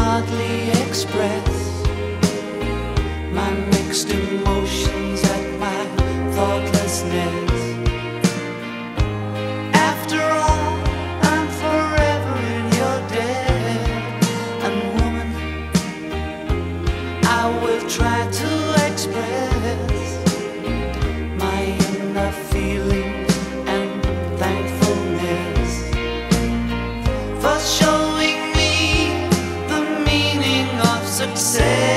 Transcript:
hardly express my mixed emotions at my thoughtlessness. After all, I'm forever in your debt. And woman, I will try to express my inner feelings and thankfulness for showing me the meaning of success.